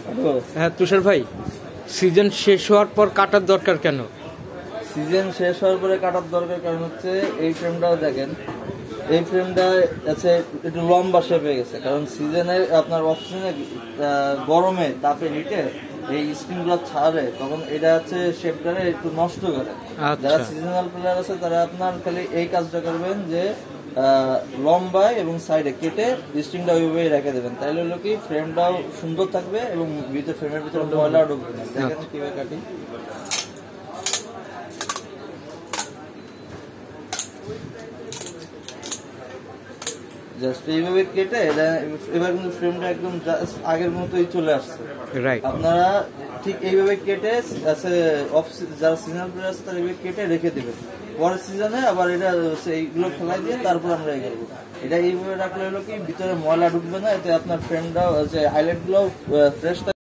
Hello. হ্যাঁ তুষার ভাই, season শেষ হওয়ার পর কাটার দরকার কেন? সিজন শেষ হওয়ার পরে কাটার দরকার কারণ হচ্ছে এই ফ্রেমটাও দেখেন, এই ফ্রেমটা আছে একটু লম্বা শেপে গেছে, কারণ সিজনে আপনার অফ সিজনে গরমে তাপে হিটে এই স্ক্রিনগুলো ছাড়ে, তখন এটা হচ্ছে শেপটারে একটু নষ্ট করে। যারা সিজনাল প্লেয়ার আছে তারা আপনার খালি এই কাজটা করবেন যে লম্বায় এবং সাইডে কেটে স্ট্রিংটা ওইভাবেই রেখে দেবেন, তাহলে হলো কি ফ্রেমটাও সুন্দর থাকবে এবং ভিতরে ফ্রেমের ভিতরে ময়লা ঢুকবে না। দেখেন কিভাবে কাটি, জাস্ট এইভাবে কেটে এবার কিন্তু ফ্রেমটা একদম আগের মতোই চলে আসছে। আপনারা ঠিক এইভাবে কেটে যারা সিজনাল প্লেয়ার আছে তারা এইভাবে কেটে রেখে দিবেন, পরের সিজনে আবার এটা এইগুলো ফেলাই দিয়ে তারপর আমরা এই করবো। এটা এইভাবে রাখলে হলো কি ভিতরে ময়লা ঢুকবে না, এতে আপনার ফ্রেমটাও হাইলাইট গুলো ফ্রেশ